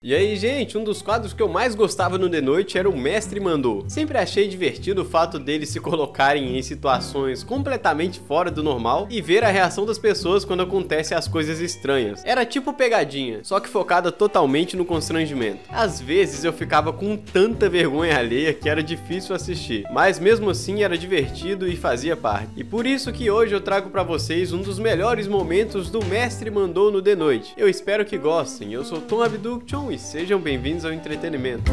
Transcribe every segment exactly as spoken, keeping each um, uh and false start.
E aí, gente, um dos quadros que eu mais gostava no The Noite era o Mestre Mandou. Sempre achei divertido o fato deles se colocarem em situações completamente fora do normal e ver a reação das pessoas quando acontecem as coisas estranhas. Era tipo pegadinha, só que focada totalmente no constrangimento. Às vezes eu ficava com tanta vergonha alheia que era difícil assistir, mas mesmo assim era divertido e fazia parte. E por isso que hoje eu trago pra vocês um dos melhores momentos do Mestre Mandou no The Noite. Eu espero que gostem. Eu sou Tom Abduction e sejam bem-vindos ao entretenimento.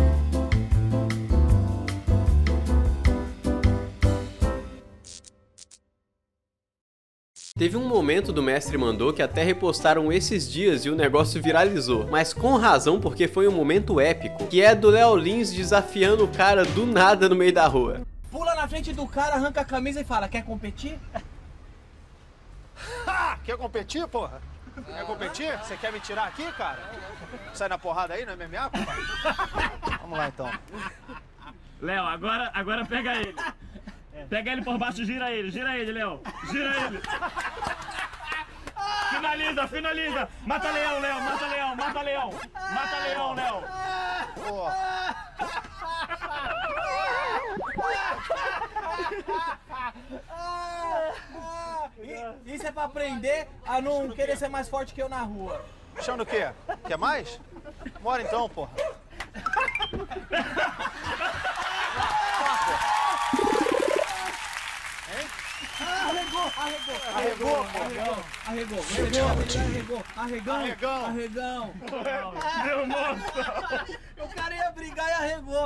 Teve um momento do Mestre Mandou que até repostaram esses dias e o negócio viralizou, mas com razão porque foi um momento épico, que é do Léo Lins desafiando o cara do nada no meio da rua. Pula na frente do cara, arranca a camisa e fala, quer competir? Ha! Quer competir, porra? Quer competir? Você quer me tirar aqui, cara? Sai na porrada aí no M M A, papai? Vamos lá, então. Léo, agora, agora pega ele. Pega ele por baixo, gira ele, gira ele, Léo. Gira ele. Finaliza, finaliza. Mata Leão, Léo, mata Leão, mata Leão. Mata Leão, Léo. Isso é pra aprender a não querer ser mais forte que eu na rua. Achando o quê? Quer mais? Bora então, porra. Arregou, arregou, arregou, arregou, arregou, arregou, arregão, Arregão. arregão. Meu monstro. O cara ia brigar e arregou.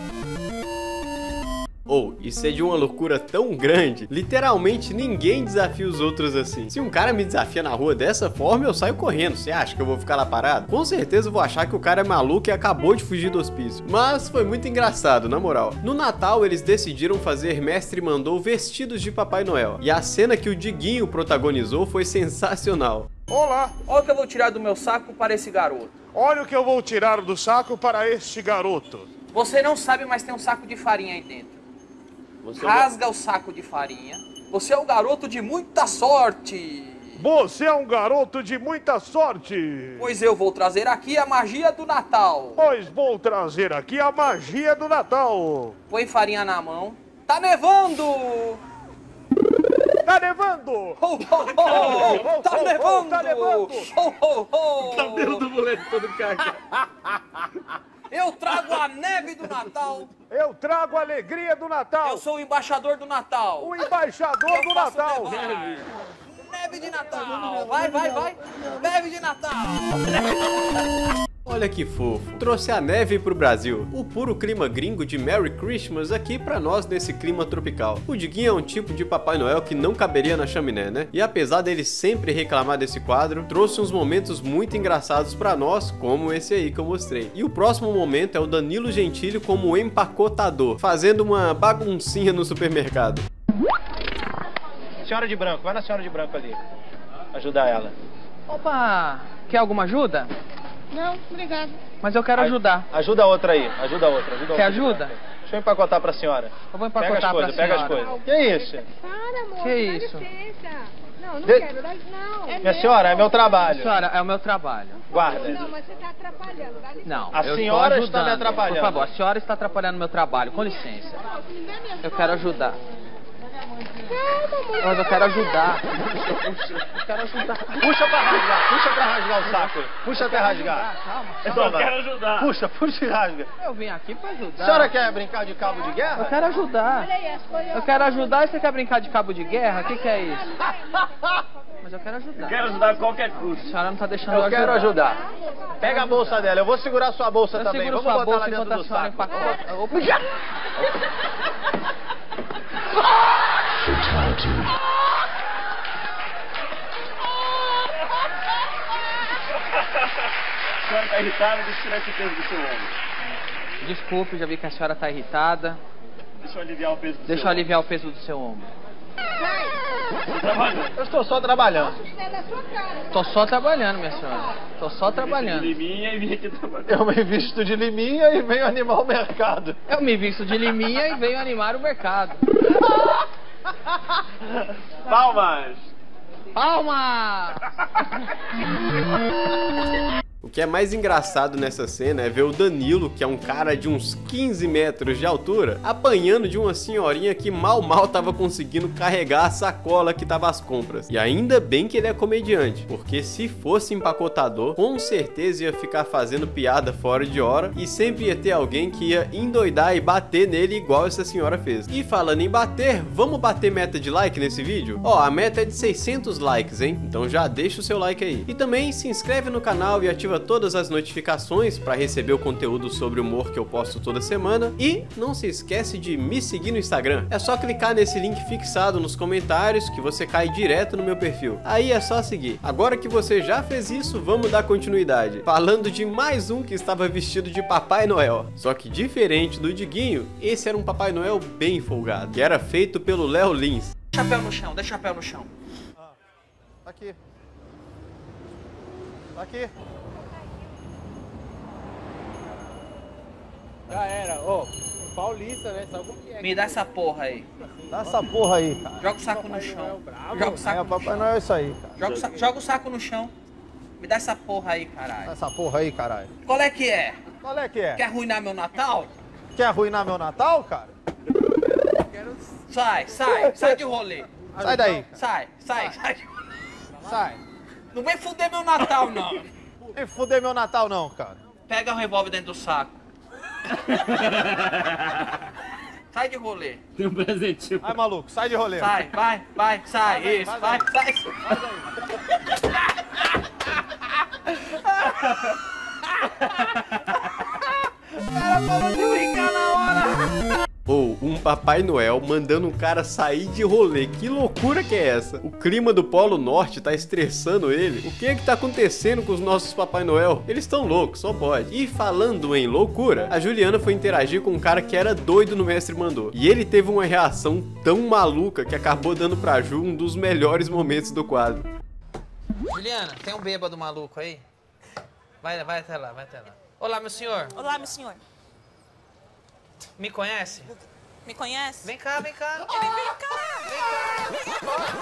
Ou, oh, isso é de uma loucura tão grande, literalmente ninguém desafia os outros assim. Se um cara me desafia na rua dessa forma, eu saio correndo. Você acha que eu vou ficar lá parado? Com certeza eu vou achar que o cara é maluco e acabou de fugir do hospício. Mas foi muito engraçado, na moral. No Natal, eles decidiram fazer Mestre Mandou vestidos de Papai Noel. E a cena que o Diguinho protagonizou foi sensacional. Olá, Olha o que eu vou tirar do meu saco para esse garoto. olha o que eu vou tirar do saco para este garoto. Você não sabe, mas tem um saco de farinha aí dentro. Você Rasga o saco de farinha. Você é o garoto de muita sorte. Você é um garoto de muita sorte. Pois eu vou trazer aqui a magia do Natal. Pois vou trazer aqui a magia do Natal. Põe farinha na mão. Tá nevando! Tá nevando! Ho, ho, ho! Tá ho, ho, nevando! tá nevando! Ho, ho, ho! Cabelo do moleque todo cagado. Eu trago a neve do Natal. Eu trago a alegria do Natal. Eu sou o embaixador do Natal. O embaixador Eu do faço Natal. nevar. Neve de Natal. Vai, vai, vai. Neve de Natal. Olha que fofo, trouxe a neve pro Brasil, o puro clima gringo de Merry Christmas aqui pra nós nesse clima tropical. O Diguinho é um tipo de Papai Noel que não caberia na chaminé, né? E apesar dele sempre reclamar desse quadro, trouxe uns momentos muito engraçados pra nós, como esse aí que eu mostrei. E o próximo momento é o Danilo Gentili como empacotador, fazendo uma baguncinha no supermercado. Senhora de branco, vai na senhora de branco ali. Ajudar ela. Opa, quer alguma ajuda? Não, obrigado. Mas eu quero ajudar. Ajuda a outra aí, ajuda a outra. Ajuda a Quer outra. ajuda? Deixa eu empacotar pra senhora. Eu vou Pega empacotar as coisas, pra pega as senhora. coisas. Que isso? Para, amor. Que dá isso? licença. Não, não De- quero. Dá... Não. É Minha meu. senhora, é meu trabalho. Senhora, é o meu trabalho. Guarda. Não, mas você tá atrapalhando. Dá licença. Não, A eu estou senhora está ajudando. me atrapalhando. Por favor, a senhora está atrapalhando meu trabalho. Com licença. Não, me dá minha Eu quero ajudar. Calma, amor. Mas eu quero ajudar. Eu quero ajudar. Puxa pra rasgar, puxa pra rasgar o saco. Puxa até rasgar. Calma. Eu só Toma. quero ajudar. Puxa, puxa e rasga. Eu vim aqui pra ajudar. A senhora quer brincar de cabo de Eu guerra? quero ajudar. Olha aí, as coisas. Eu quero ajudar e você quer brincar de cabo de guerra? O que, que é isso? Mas eu quero ajudar. Quero ajudar a qualquer custo. A senhora não tá deixando eu Eu quero ajudar. ajudar. Pega a bolsa dela, eu vou segurar sua bolsa Eu também. seguro Vamos sua botar bolsa lá enquanto dentro a do senhora saco. empacota. Opa. A senhora tá irritada, deixa eu tirar esse peso do seu ombro. Desculpe, já vi que a senhora tá irritada. Deixa eu aliviar o peso do Deixa eu seu aliviar o peso do seu ombro. ombro. Trabalhando. Eu estou só trabalhando. É da sua cara. Tô só trabalhando, minha senhora. Tô só trabalhando. De liminha e vim aqui trabalhando. Eu me visto de liminha e venho animar o mercado. Eu me visto de liminha e venho animar o mercado. Palmas! Palmas! O que é mais engraçado nessa cena é ver o Danilo, que é um cara de uns quinze metros de altura, apanhando de uma senhorinha que mal mal tava conseguindo carregar a sacola que tava as compras. E ainda bem que ele é comediante, porque se fosse empacotador, com certeza ia ficar fazendo piada fora de hora e sempre ia ter alguém que ia endoidar e bater nele igual essa senhora fez. E falando em bater, vamos bater meta de like nesse vídeo? Ó, a meta é de seiscentos likes, hein? Então já deixa o seu like aí. E também se inscreve no canal e ativa todas as notificações para receber o conteúdo sobre humor que eu posto toda semana. E não se esquece de me seguir no Instagram. É só clicar nesse link fixado nos comentários que você cai direto no meu perfil. Aí é só seguir. Agora que você já fez isso, vamos dar continuidade. Falando de mais um que estava vestido de Papai Noel. Só que diferente do Diguinho, esse era um Papai Noel bem folgado, que era feito pelo Léo Lins. Chapéu no chão, deixa o chapéu no chão. Ah, tá aqui. Tá aqui. Já era, ô, paulista, né? Sabe como que é? Me dá essa porra aí. Dá essa porra aí, cara. Joga o saco no chão. Joga o É, saco o no Papai chão. Noel é isso aí, cara. Joga o, sa joga o saco no chão. Me dá essa porra aí, Dá caralho. essa porra aí, caralho. Qual é que é? Qual é que é? Quer arruinar meu Natal? Quer arruinar meu Natal, cara? Sai, sai, sai de rolê. Sai daí. Sai, sai, sai. de- Sai. Não vem fuder meu Natal, não. Não vem fuder meu Natal, não, cara. Pega o revólver dentro do saco. Sai de rolê. Tem um presentinho. Vai, maluco, sai de rolê. Sai, vai, vai, sai. daí, Isso, vai vai, sai. Cara, parou de brincar na hora. Ou um Papai Noel mandando um cara sair de rolê. Que loucura que é essa? O clima do Polo Norte tá estressando ele. O que é que tá acontecendo com os nossos Papai Noel? Eles estão loucos, só pode. E falando em loucura, a Juliana foi interagir com um cara que era doido no Mestre Mandou. E ele teve uma reação tão maluca que acabou dando pra Ju um dos melhores momentos do quadro. Juliana, tem um bêbado maluco aí? Vai, vai até lá, vai até lá. Olá, meu senhor. Olá, meu senhor. Me conhece? Me conhece? Vem cá, vem cá. Ele vem cá! Vem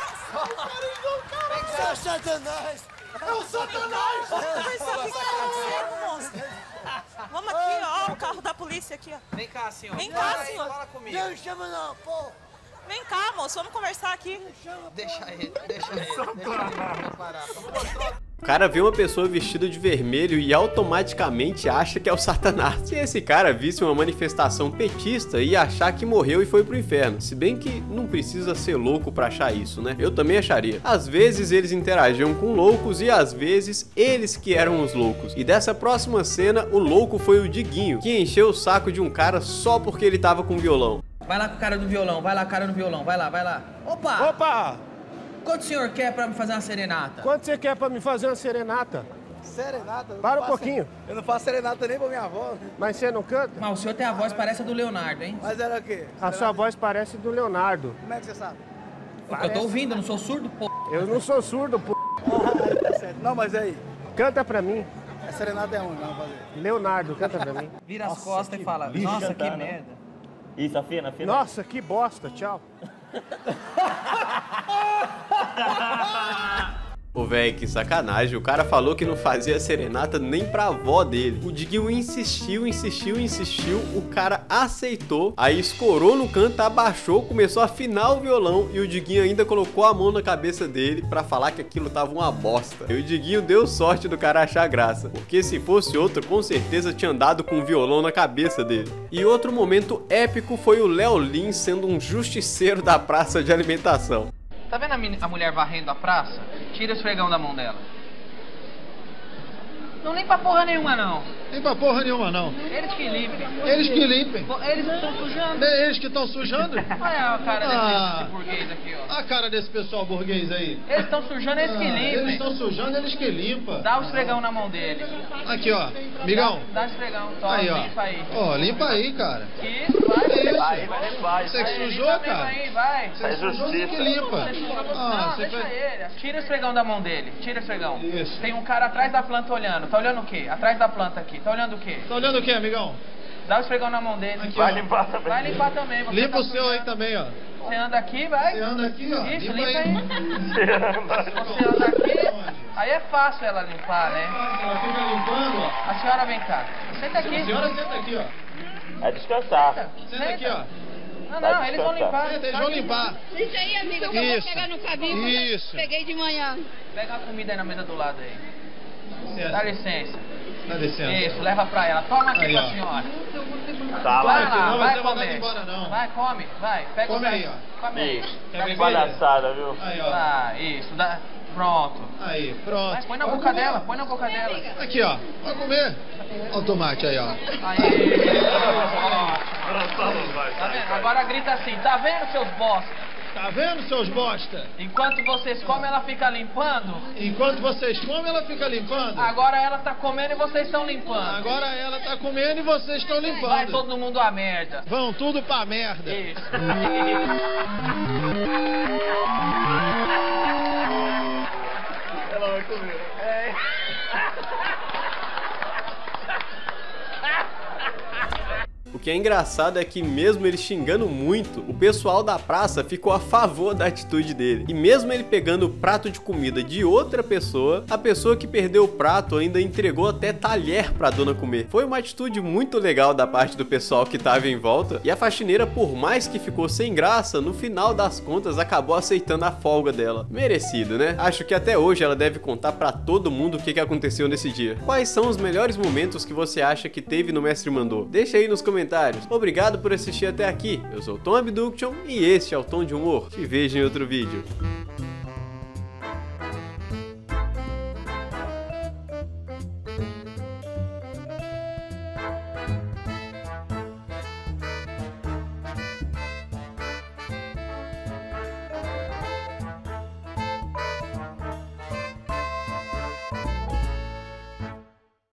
cá. É o Satanás! É o Satanás! Vai saber o que tá acontecendo, moço. Vamos aqui, ó, o carro da polícia aqui, ó. Vem cá, senhor. Vem cá, Fala aí, senhor. Fala comigo. Não chama não, pô! Vem cá, moço, vamos conversar aqui. Deixa ele, deixa ele. Deixa ele parar. O cara vê uma pessoa vestida de vermelho e automaticamente acha que é o Satanás. Se esse cara visse uma manifestação petista, ia achar que morreu e foi pro inferno. Se bem que não precisa ser louco pra achar isso, né? Eu também acharia. Às vezes eles interagiam com loucos e às vezes eles que eram os loucos. E dessa próxima cena, o louco foi o Diguinho, que encheu o saco de um cara só porque ele tava com violão. Vai lá com o cara do violão, vai lá, cara do violão, vai lá, vai lá. Opa! Opa! Quanto o senhor quer pra me fazer uma serenata? Quanto você quer pra me fazer uma serenata? Serenata? Para um pouquinho. Eu não faço serenata nem pra minha avó. Mas você não canta? Mas o senhor tem a voz, parece a do Leonardo, hein? Mas era o quê? A sua voz parece do Leonardo. Como é que você sabe? Porque eu tô ouvindo, eu não sou surdo, pô. Eu não sou surdo, pô. Ah, tá certo. Não, mas aí, Canta pra mim. a serenata é onde? Vamos fazer. Leonardo, canta pra mim. Vira as costas e fala, nossa, que merda. Isso, afina, afina. Nossa, que bosta, tchau. Ô véi, que sacanagem, o cara falou que não fazia serenata nem pra avó dele. O Diguinho insistiu, insistiu, insistiu, o cara aceitou, aí escorou no canto, abaixou, começou a afinar o violão e o Diguinho ainda colocou a mão na cabeça dele pra falar que aquilo tava uma bosta. E o Diguinho deu sorte do cara achar graça, porque se fosse outro, com certeza tinha andado com o violão na cabeça dele. E outro momento épico foi o Léo Lins sendo um justiceiro da praça de alimentação. Tá vendo a, a mulher varrendo a praça? Tira o esfregão da mão dela. Não limpa porra nenhuma, não. Limpa porra nenhuma, não. Eles que limpem. Eles que limpem. Eles estão sujando. É eles que estão sujando? Olha a cara desse, Ah. desse burguês aqui, ó. A cara desse pessoal burguês aí. Eles estão sujando, eles que Ah, eles limpem. estão sujando, eles que limpam. Dá o esfregão na mão dele. Aqui, ó. Migão. Dá, dá o esfregão, só Aí, ó. limpa aí. Ó, limpa aí, cara. Isso, vai. Isso. Vai, vai, vai. Você que Aí, sujou, limpa mesmo cara? aí, vai. Você sujou, você que limpa. Você sujou você- Ah, não, você deixa faz... ele. Tira o esfregão da mão dele. Tira o esfregão. Isso. Tem um cara atrás da planta olhando. Tá olhando o quê? Atrás da planta aqui. Tá olhando o quê? Tá olhando o que, amigão? Dá o esfregão na mão dele. Aqui, vai ó. limpar também. Vai limpar também. Você Limpa tá o seu aí sujando. também, ó. Você anda aqui, vai. Você anda aqui, ó. Isso, Limpa limpa aí. aí. Você anda aqui. Aí é fácil ela limpar, né? Ela fica limpando, ó. A senhora vem cá. Senta aqui. A senhora senta aqui, ó. É descansar. Senta. Senta aqui, ó. Não, não, eles vão limpar. Senta, eles vão limpar. Isso aí, amiga, que eu vou pegar no cabinho. Isso. Peguei de manhã. Pega a comida aí na mesa do lado aí. Certo. Dá licença. Dá licença. Isso, leva pra ela. Toma aqui Aí, pra ó. senhora. Tá, Vai aqui, lá, não vai vai ser mandado comer. embora, não. Vai, come, vai. Pega Come o aí, prato. ó. Come aí. Isso. Quer Dá beber? licença. Palhaçada, viu? Aí, ó. Ah, isso, dá. Pronto. Aí, pronto. Vai, põe na Pode boca comer. dela, põe na boca dela. Aqui, ó. Vai comer. Olha o tomate aí, ó. Aí. Tá vendo? Agora grita assim, tá vendo, seus bosta? Tá vendo, seus bosta? Enquanto vocês comem, ela fica limpando. Enquanto vocês comem, ela fica limpando. Agora ela tá comendo e vocês estão limpando. Agora ela tá comendo e vocês estão Vai limpando. todo mundo a merda. Vão tudo pra merda. Isso. Ela vai comer. É. O que é engraçado é que mesmo ele xingando muito, o pessoal da praça ficou a favor da atitude dele. E mesmo ele pegando o prato de comida de outra pessoa, a pessoa que perdeu o prato ainda entregou até talher pra dona comer. Foi uma atitude muito legal da parte do pessoal que tava em volta, e a faxineira, por mais que ficou sem graça, no final das contas acabou aceitando a folga dela. Merecido, né? Acho que até hoje ela deve contar pra todo mundo o que que aconteceu nesse dia. Quais são os melhores momentos que você acha que teve no Mestre Mandou? Deixa aí nos comentários. Obrigado por assistir até aqui. Eu sou o Tom Abduction e este é o Tom de Humor. Te vejo em outro vídeo.